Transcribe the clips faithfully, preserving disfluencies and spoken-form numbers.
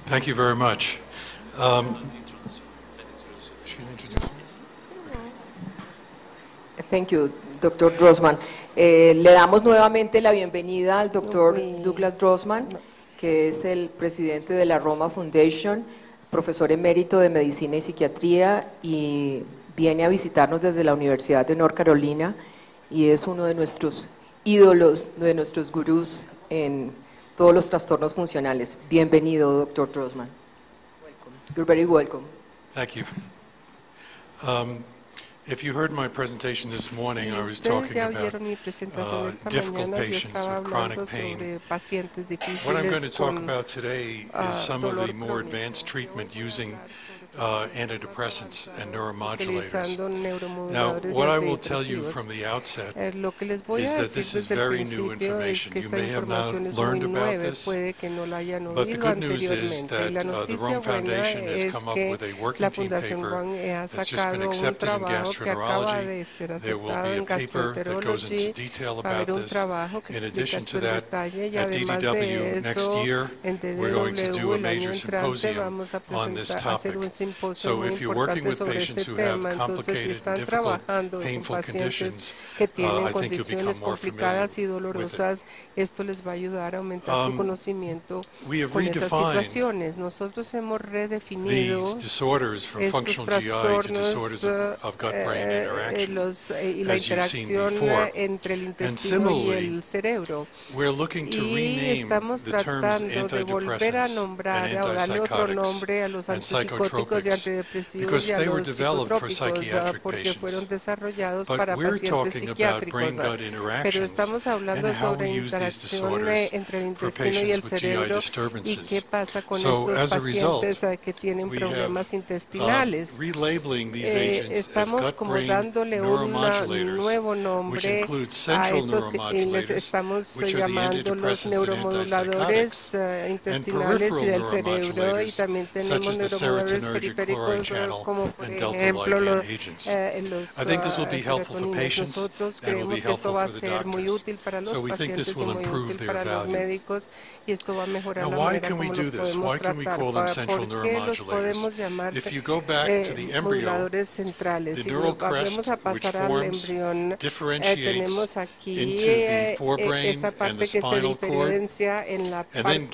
Thank you very much. Um, Thank you, doctor Drossman. Eh, le damos nuevamente la bienvenida al doctor Douglas Drossman, que es el presidente de la Roma Foundation, profesor emérito de Medicina y Psiquiatría, y viene a visitarnos desde la Universidad de North Carolina y es uno de nuestros ídolos, de nuestros gurús en todos los trastornos funcionales. Bienvenido, doctor Drossman. Welcome. You're very welcome. Thank you. Um, If you heard my presentation this morning, I was talking about uh, difficult patients with chronic pain. What I'm going to talk about today is some of the more advanced treatment using uh, antidepressants and neuromodulators. Now, what I will tell you from the outset is that this is very new information. You may have not learned about this, but the good news is that uh, the Rome Foundation has come up with a working team paper that's just been accepted in gastroenterology. There will be a paper that goes into detail about this. In addition to that, at D D W next year, we're going to do a major symposium on this topic. So if you're working with patients who have complicated, difficult, painful conditions, uh, I think you'll become more familiar with it. Esto les va a ayudar a aumentar su conocimiento con esas situaciones. Nosotros hemos redefinido estos trastornos eh, los, y la interacción entre el intestino y el cerebro. Y estamos tratando de volver a nombrar, a darle otro nombre a los antipsicóticos y antidepresivos y a los psicotrópicos, porque fueron desarrollados para pacientes psiquiátricos. Pero estamos hablando sobre interacción entre el intestino y el cerebro y qué pasa con estos pacientes que tienen problemas intestinales. Eh, estamos como dándole un nuevo nombre a estos que y les estamos llamando los neuromoduladores uh, intestinales y del cerebro, y también tenemos neuromoduladores periféricos como por ejemplo los, eh, los uh, nosotros creemos que esto va a ser muy útil para los pacientes y muy útil para los médicos, y esto va a mejorar la manera como los podemos tratar. ¿Por qué los podemos llamar eh, moduladores centrales? Si volvemos a pasar al embrión, eh, tenemos aquí eh, esta parte que se diferencia en la parte eh,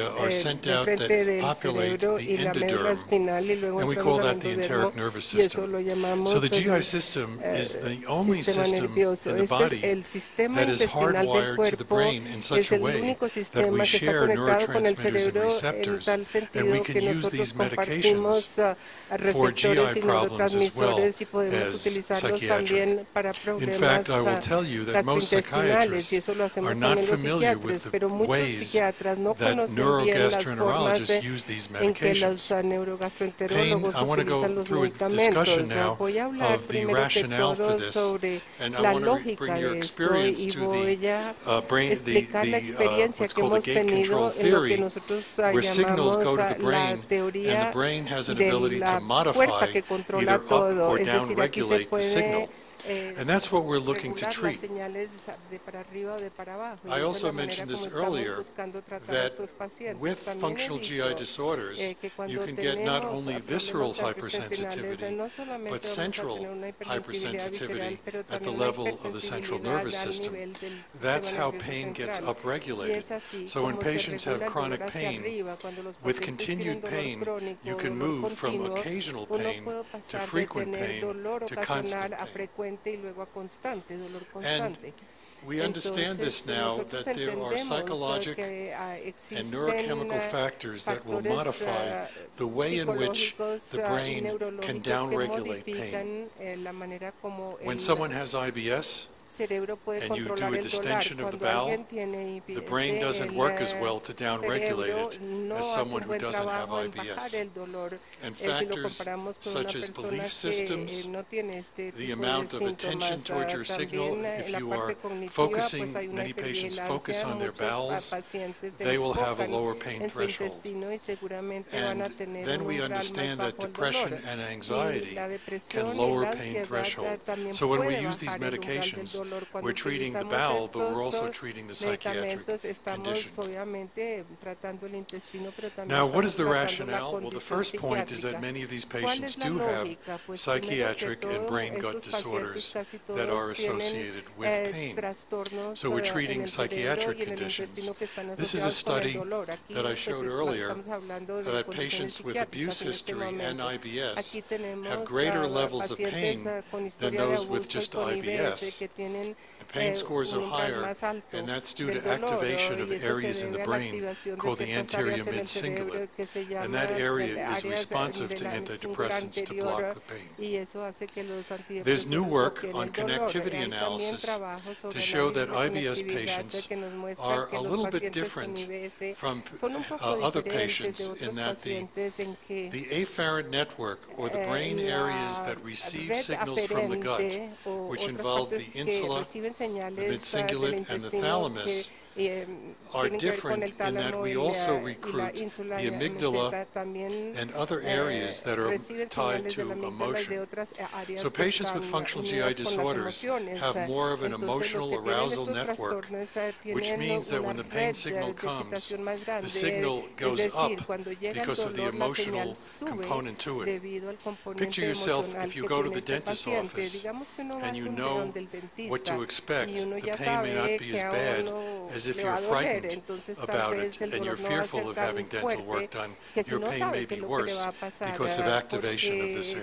de frente del cerebro y la médula espinal, y luego entramos al endodermo, y eso lo llamamos so the G I system eh, is the only sistema system nervioso. in the Este body es el sistema that is intestinal del hardwired to the cuerpo, brain in such es a el way único that we sistema que está share conectado con el neurotransmitters and cerebro en receptors, tal and we sentido can que use nosotros these compartimos uh, for G I receptores y problems as well neurotransmisores, y podemos as utilizarlos psychiatric. también para In problemas fact, I will uh, tell you that most gastrointestinales, y psychiatrists eso lo are hacemos not también los familiar with psiquiatras, the pero muchos ways psiquiatras no that conocen bien las formas neurogastroenterologists de, use these en que los medications. uh, neurogastroenterólogos Pain, I want to utilizan go los through a medicamentos. discussion now Voy a hablar of the primero que rationale for todo this, sobre and I la want to lógica bring your de esto, experience y to voy the a uh, brain, the, explicar la the uh, experiencia what's que called the hemos gate tenido control en lo que theory, nosotros uh, where signals llamamos go to uh, the brain, la and teoría the brain has an de ability to la modify puerta que controla either up todo, or es down decir, aquí se regulate the puede signal. Eh, And that's what we're looking to regular treat. las señales de para arriba o de para abajo. I also mentioned this earlier, that with También functional he G I dicho, disorders, eh, que cuando you can get not tenemos only problemas visceral gastrointestinales, hypersensitivity, no solamente but vamos a central tener una hipersensibilidad hypersensitivity visceral, pero at the también una level of the central hipersensibilidad nervous al system. nivel del That's sistema how nervioso pain gets central. Y upregulated. es así So when como se patients have regula el chronic dolor hacia pain, arriba. Cuando los with pacientes tienen continued dolor pain, crónico, you can dolor move from continuo, occasional uno pain puede to pasar de frequent tener pain dolor to constant ocasional a pain. frecuente y luego a constante, dolor And constante. we understand this Entonces, now, nosotros that there are entendemos psychologic que uh, and existen neurochemical uh, factors that will factores, modify uh, the way in which psicológicos, the uh, y brain can neurológicos que downregulate pain. modifican, eh, la manera como When el someone has I B S, cerebro puede and you do controlar a el distension dolor. of the Cuando bowel, alguien tiene I B S, the brain doesn't el work as well to downregulate cerebro it no as hace someone un who buen doesn't have trabajo I en B bajar S. el dolor. And Eh, si lo factors comparamos con una such as persona belief que systems, eh, no tiene este the tipo amount de of attention síntomas, towards your uh, signal, también eh, if en la you parte are cognitiva, focusing, pues hay una many patients focus hipervigilancia, on their muchos bowels, pacientes se they will have a enfocan lower pain en su threshold. intestino y seguramente van a And tener then un we umbral más understand bajo that el depression dolor. and Y anxiety la depresión can y lower la pain ansiedad threshold. también So when we puede use these bajar el umbral del medications, we're treating the bowel, but we're also treating the psychiatric condition. Now, what is the rationale? Well, the first point is that many of these patients do have psychiatric and brain-gut disorders that are associated with pain. So we're treating psychiatric conditions. This is a study that I showed earlier that patients with abuse history and I B S have greater levels of pain than those with just I B S. The pain scores are higher, and that's due to activation of areas in the brain called the anterior mid-cingulate, and that area is responsive to antidepressants to block the pain. There's new work on connectivity analysis to show that I B S patients are a little bit different from uh, other patients in that the, the afferent network, or the brain areas that receive signals from the gut, which involve the insula, the mid-cingulate, and the thalamus, are different in that we also recruit the amygdala and other areas that are tied to emotion. So patients with functional G I disorders have more of an emotional arousal network, which means that when the pain signal comes, the signal goes up because of the emotional component to it. Picture yourself if you go to the dentist's office and you know what to expect. The pain may not be as bad as if you're frightened about it and you're fearful of having dental work done. Your pain may be worse because of activation of this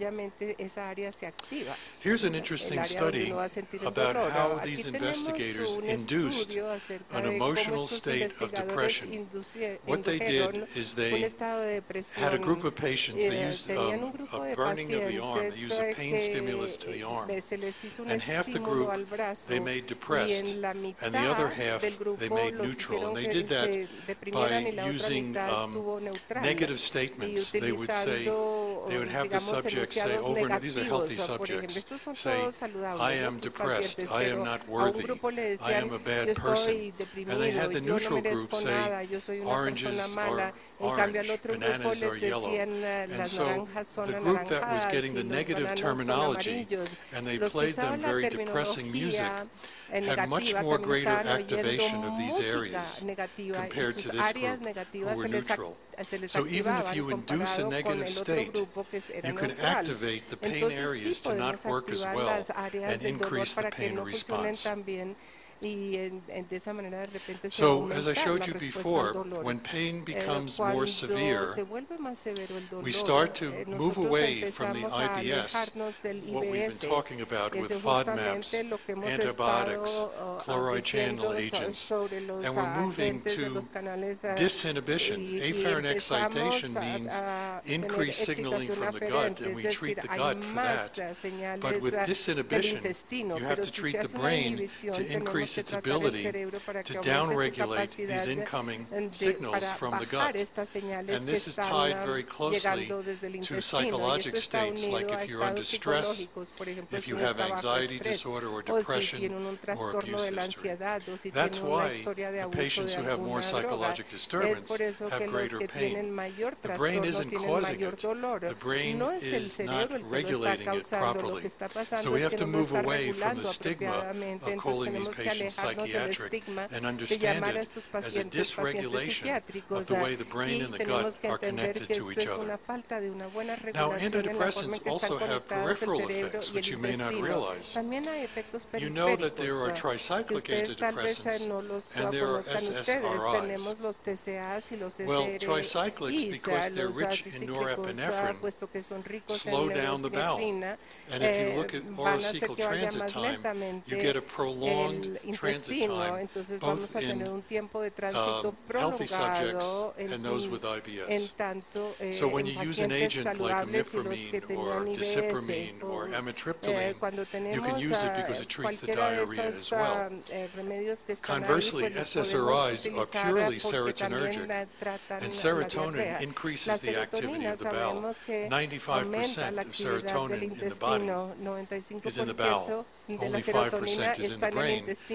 area. Here's an interesting study about how these investigators induced an emotional state of depression. What they did is they had a group of patients, they used um, a burning of the arm, they used a pain stimulus to the arm, and half the group they made depressed, and the other half they made neutral, and they did that by using um, negative statements. They would say, they would have the subjects say over, and these are healthy subjects, say, I am depressed, I am not worthy, I am a bad person, and they had the neutral group say, oranges are orange, bananas are yellow, and so the group that was getting the negative terminology, and they played them very depressing music, had much more greater activation of these areas compared to this group who were neutral. So even if you induce a negative state, you can activate the pain areas to not work as well and increase the pain response. So, as I showed you before, when pain becomes more severe, we start to move away from the I B S, what we've been talking about with FODMAPs, antibiotics, chloride channel agents, and we're moving to disinhibition. Afferent excitation means increased signaling from the gut, and we treat the gut for that. But with disinhibition, you have to treat the brain to increase its ability to downregulate these incoming signals from the gut. And this is tied very closely to psychologic states, like if you're under stress, if you have anxiety disorder or depression or abuse history. That's why the patients who have more psychologic disturbance have greater pain. The brain isn't causing it. The brain is not regulating it properly. So we have to move away from the stigma of calling these patients psychiatric and understand it as a dysregulation of the way the brain and the gut are connected to each other. Now, antidepressants also have peripheral effects, which you may not realize. You know that there are tricyclic antidepressants and there are S S R Is. Well, tricyclics, because they're rich in norepinephrine, slow down the bowel. And if you look at oral-cecal transit time, you get a prolonged transit time, both in uh, healthy subjects and those with I B S. So when you use an agent like imipramine or disipramine or amitriptyline, you can use it because it treats the diarrhea as well. Conversely, S S R Is are purely serotonergic, and serotonin increases the activity of the bowel. ninety-five percent of serotonin in the body is in the bowel. Only five percent is in the brain,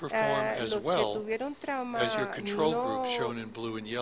perform as well as your control group shown in blue and yellow.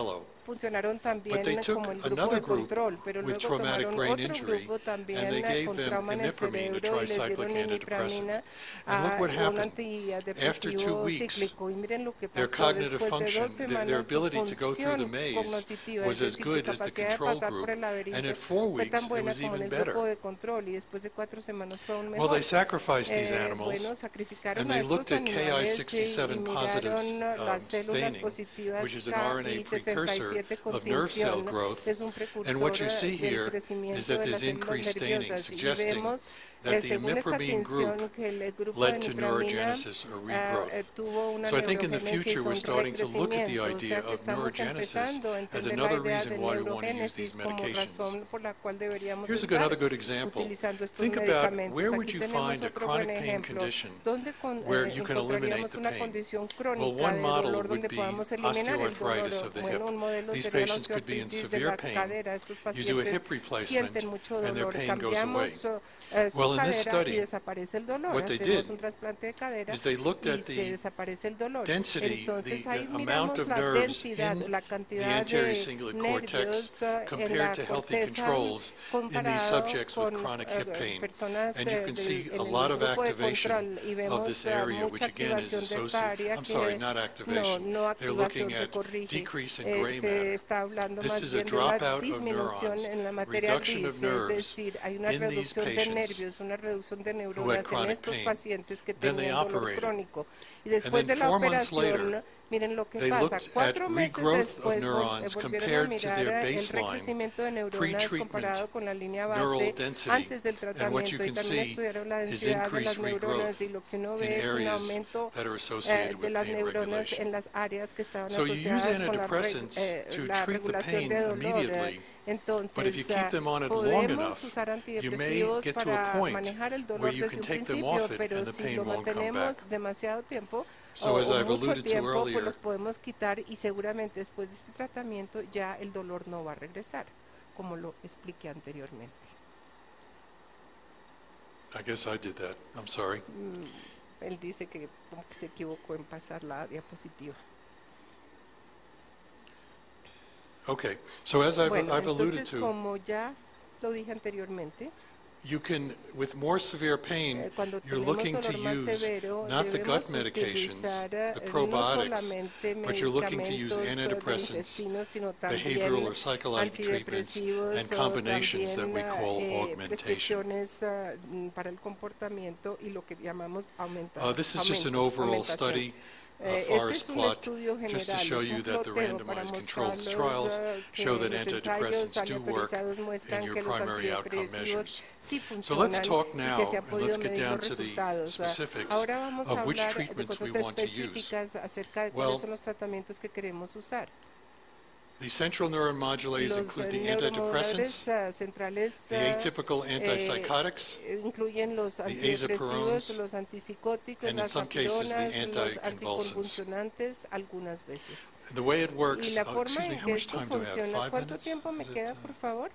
funcionaron también But they took como el grupo another de group control, pero with luego traumatic tomaron brain otro injury, grupo también and they gave con them trauma en el imipramine, a cerebro y les tricyclic dieron antidepressant. imipramina, And look a what un happened. After two antidepresivo weeks, cíclico. Y miren lo que their pasó cognitive después de function, dos their, semanas, their su ability to go through the función maze cognitiva, was es as decir, good su as the capacidad de control pasar por group. el laberinto And at four fue weeks, tan it buena was como en even el better. grupo de control, y después de cuatro semanas fue aún Well, mejor. they sacrificed these Eh, animals, bueno, sacrificaron and a they estos looked at K I animales y sixty-seven positive miraron um, las células staining, positivas which is an K R N A I precursor sesenta y siete con of nerve cell tinción, growth. es un And precursor what you see del here is crecimiento that de las there's células increased staining, nerviosas. Y suggesting vemos, that eh, the según esta imipramine group tinción, que el grupo led de to imipramina neurogenesis or eh, eh, regrowth. tuvo una So I think in the neurogénesis future o we're un starting to look at the recrecimiento, o idea sea que of estamos neurogenesis empezando a as entender la another idea reason de why we want to use these neurogénesis como medications. razón por la cual deberíamos Here's a estar another good example. utilizando estos Think about medicamentos. where Aquí would you tenemos find a otro buen chronic pain ejemplo, condition donde con, where eh, you can eliminate encontraríamos the una pain. condición Well, crónica one de model dolor would donde be podamos eliminar el dolor. osteoarthritis of the Bueno, hip. un modelo These sería la patients could be in osteoartritis de severe la pain. cadera. Estos You do a pacientes hip replacement, sienten mucho and their dolor. pain goes away. Cambiamos eh, su Well, in this cadera study, y desaparece el dolor. what they Hacemos did un trasplante de cadera is they looked y at se the desaparece el dolor. density, Entonces the ahí amount miramos of la nerves densidad, in la the cantidad anterior de cingulate nervios cortex eh, en la compared to healthy corteza controls in these comparado subjects with con chronic eh, hip pain. personas And you eh, can del- see en a el lot of grupo de activation control y of vemos this eh, area, mucha which again is activación de esta associated, área I'm sorry, que not no, activation. no They're activación, looking se at corrige. decrease in Eh, gray se matter. está hablando This más is a bien de una dropout of disminución neurons, en la materia reduction gris, of es nerves decir, hay una in these reducción de patients nervios, una reducción de who had neuronas en chronic estos pain. pacientes que Then they tenían dolor operated. crónico. Y And después then de la four months operación, later, miren lo que they pasa. looked at Cuatro meses regrowth of después vol- neurons volvieron a compared to mirar their el baseline recrecimiento de neuronas pre-treatment comparado con la línea neural base density. antes del And what tratamiento. you Y can también see estudiaron la is densidad de las increased neuronas regrowth y lo que uno in ve es un areas aumento that are eh, associated de with las pain neuronas regulation. en las áreas que estaban So you use asociadas con la, reg- antidepressants eh, to la treat the regulación pain de dolor. immediately. Entonces, But if you keep ah, them on it long podemos enough, usar you may antidepresivos get to a para point manejar el dolor where you desde can un take them principio, off it pero and the si pain lo won't come mantenemos back. demasiado tiempo So o, as o I've mucho alluded to tiempo, pues earlier, los podemos quitar y seguramente después de este tratamiento ya el dolor no va a regresar, como lo expliqué anteriormente. I guess I did that. I'm sorry. Mm, él dice que como que se equivocó en pasar la diapositiva. Okay. So as I've, Bueno, I've alluded entonces to, como ya lo dije anteriormente, you can, with more severe pain, eh, cuando you're tenemos looking to dolor más use severo, not the gut debemos medications, utilizar eh, the no probiotics, solamente but you're looking to use medicamentos eh, del antidepressants, intestino, sino behavioral también or psychological treatments, antidepresivos and o combinations that we también call eh, augmentation. prescripciones eh, mm, para el comportamiento y lo que llamamos aumenta- Uh, this is just an aumento- overall aumentación. study, a Eh, forest este es un plot, estudio general, just to show es you un that the ploteo para randomized controlled mostrarlos, trials eh, que show that los ensayos antidepressants do work aleatorizados in muestran your que los primary outcome antidepresivos measures. sí So let's funcionan talk y now, que se han and podido let's get medir down los to the resultados. Ah, specifics ahora vamos a of which hablar de treatments we cosas want to use. específicas acerca de Well, cuáles son los tratamientos que queremos usar. The central neuromodulators Los include eh, the neuromoduladores antidepressants, ah, centrales the ah, atypical antipsychotics, eh, incluyen los the antidepresivos, azapirones, los antipsicóticos, and in las some cases the apironas, los anticonvulsants. anticonvulsionantes, algunas veces. The way it Y works, la oh, forma excuse me, en how que much esto time do I have? funciona, Five ¿cuánto minutes? tiempo me Is it, queda, uh, por favor?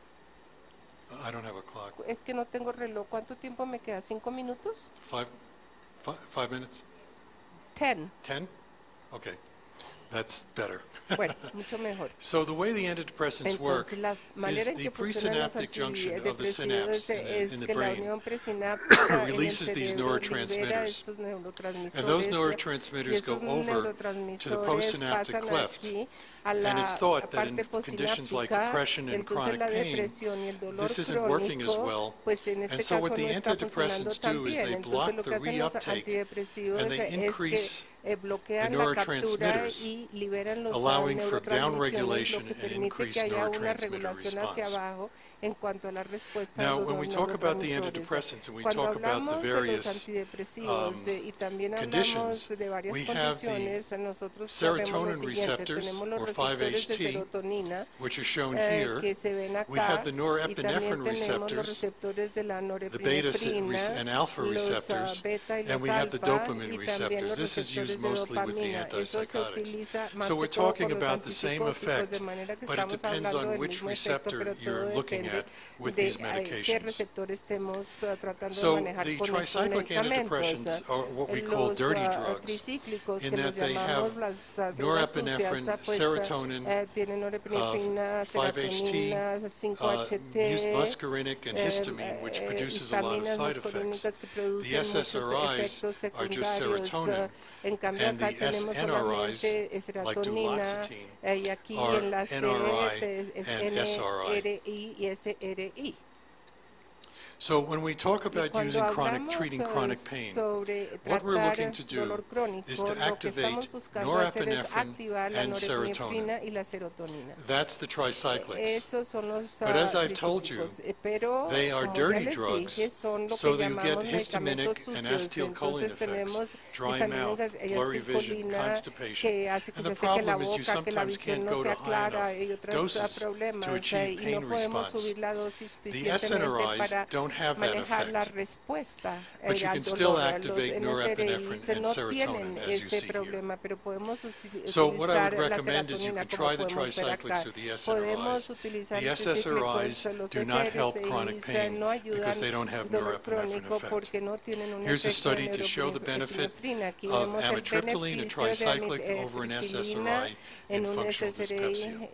I don't have a clock. Es que no tengo reloj. ¿Cuánto tiempo me queda? ¿Cinco minutos? Five, five, five minutes? Ten. Ten? Okay, that's better. Bueno, mucho mejor. So the way the antidepressants work Entonces, la manera is en the que funcionan los presynaptic junction of the antidepresivos synapse in the, es in the que la brain unión presináptica en el releases these cerebro libera neurotransmitters. estos neurotransmisores, And those y neurotransmitters go esos over to the neurotransmisores postsynaptic pasan cleft. aquí a And la it's thought that in parte conditions like postsináptica. depression and Entonces chronic la pain, depresión y el dolor this isn't working as crónico, well. pues en este And so caso what the no está funcionando antidepressants tan do is bien. they Entonces block lo the que hacen los reuptake antidepresivos and they es increase que eh, bloquean the la captura neurotransmitters, y liberan los allowing for neurotransmisiones, downregulation lo que and permite increased que haya una neurotransmitter regulación hacia response. abajo en cuanto a la respuesta Now, de los when we talk about the neurotransmisores. antidepressants and we Cuando talk about the hablamos de los various antidepresivos um, eh, y también conditions, hablamos de varias we have the condiciones, nosotros serotonin sabemos lo siguiente, receptors, tenemos los or receptores de five H T, serotonina, which are shown eh, here. que se ven acá, We have the y también norepinephrine tenemos los receptors, receptores de la the beta norepinefrina, and alpha los, uh, receptors, beta y and los we have the alfa, dopamine y también receptors. los This is receptores used mostly with the antipsychotics. So we're talking about the same effect, but it depends on which receptor you're looking at with these medications. So the tricyclic antidepressants are what we call dirty drugs, in that they have norepinephrine, serotonin, uh, five H T, uh, muscarinic, and histamine, which produces a lot of side effects. The S S R Is are just serotonin, and the S N R Is, like duloxetine, are N R I and S R I. So when we talk about using chronic, treating chronic pain, what we're looking to do is to activate norepinephrine and serotonin. That's the tricyclics. But as I've told you, they are dirty drugs, so that you get histaminic and acetylcholine effects, dry mouth, blurry vision, constipation. And the problem is you sometimes can't go to high enough doses to achieve pain response. The S N R Is don't have that effect, but you can still activate norepinephrine and serotonin, as you see here. So what I would recommend is you can try the tricyclics or the S N R Is. The S S R Is do not help chronic pain because they don't have norepinephrine effect. Here's a study to show the benefit of amitriptyline, a tricyclic, over an S S R I in functional dyspepsia.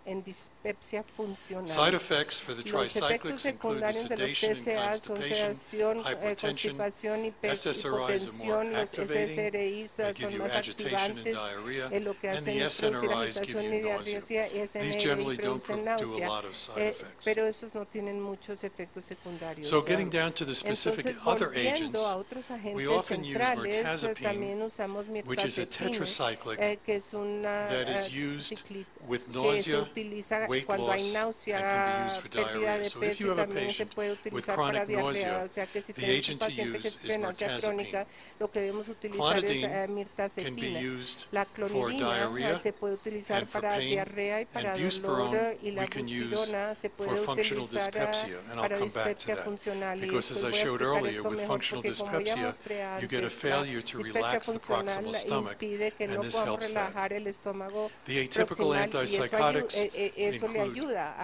Side effects for the tricyclics include the sedation and constipation, hypertension. S S R Is are more activating, they give you agitation and diarrhea, and the S N R Is give you nausea. These generally don't do a lot of side effects. So getting down to the specific other agents, we often use mirtazapine, which is a tetracyclic that is used with nausea, weight loss, and can be used for diarrhea. So if you have a patient with chronic nausea, the agent to use is mirtazapine. Clonidine can be used for diarrhea and for pain, and buspirone we can use for functional dyspepsia, and I'll come back to that. Because as I showed earlier, with functional dyspepsia, you get a failure to relax the proximal stomach, and this helps that. The atypical antipsychotics include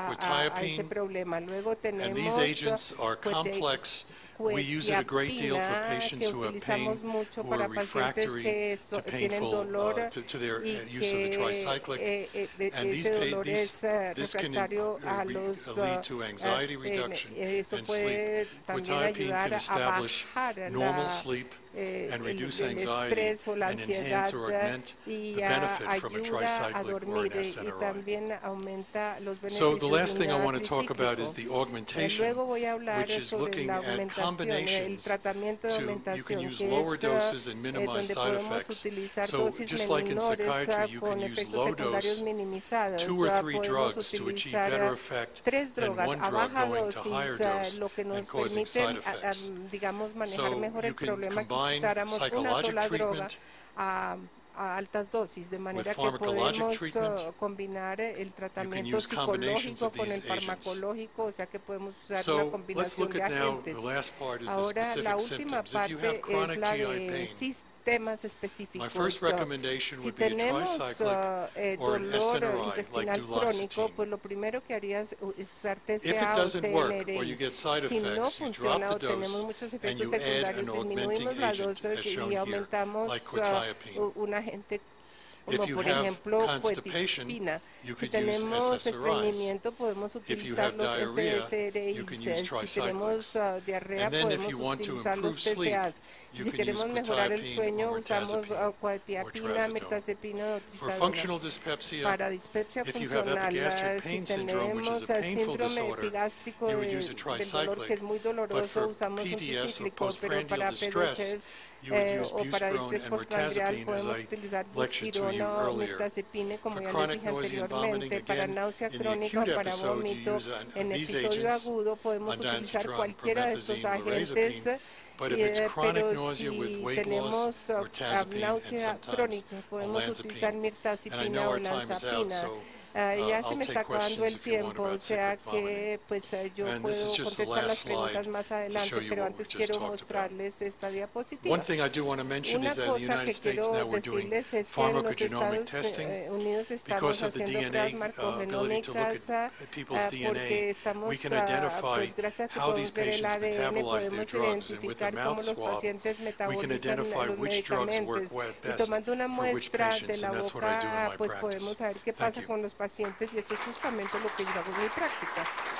quetiapine, and these agents are complex. We use it a great deal for patients who have pain, who are refractory to painful, uh, to, to their uh, use of the tricyclic. And these, these, this can uh, lead to anxiety reduction and sleep. Quetiapine can establish normal sleep and reduce anxiety and enhance or augment the benefit from a tricyclic or an S N R I. So the last thing I want to talk about is the augmentation, which is looking at combinations to, you can use lower doses and minimize side effects. So just like in psychiatry, you can use low dose, two or three drugs to achieve better effect than one drug going to higher dose and causing side effects. So you can combine psychologic treatment a altas dosis, de manera que podemos combinar el tratamiento psicológico con el farmacológico, o sea que podemos usar una combinación de agentes. Ahora, la última parte es la de sistemas específicos. Si tenemos uh, eh, dolor intestinal crónico, pues lo primero que haría es usar T C A o C N R I. Si no funciona o tenemos muchos efectos secundarios, disminuimos la dosis y aumentamos uh, un agente como por ejemplo quetiapina. Si tenemos estreñimiento podemos utilizar los S S R Is, si tenemos uh, diarrea podemos utilizar los T C As, si queremos mejorar el sueño usamos uh, quetiapina, mirtazapina o trazodone. Para dispepsia funcional, si tenemos síndrome epigástrico de, del dolor que es muy doloroso usamos un tricíclico, pero para P D C Eh, o para estrés postprandial podemos utilizar buspirona o mirtazapine, como ya les dije anteriormente. Para náusea crónica o para vómito en episodio agudo podemos utilizar cualquiera de estos agentes. But if it's chronic nausea with weight loss or náusea crónica podemos utilizar mirtazapina o olanzapina. Uh, ya se me está acabando el tiempo, o sea que pues uh, yo puedo contestar las preguntas más adelante, pero antes quiero mostrarles esta diapositiva. Una cosa que quiero decirles es que en los Estados eh, Unidos estamos haciendo pruebas marcogenómicas uh, porque estamos, uh, pues gracias a que podemos ver el A D N, podemos identificar cómo los pacientes metabolizan los medicamentos. Y tomando una muestra de la boca, pues podemos saber qué pasa con los pacientes, y eso es justamente lo que yo hago en mi práctica.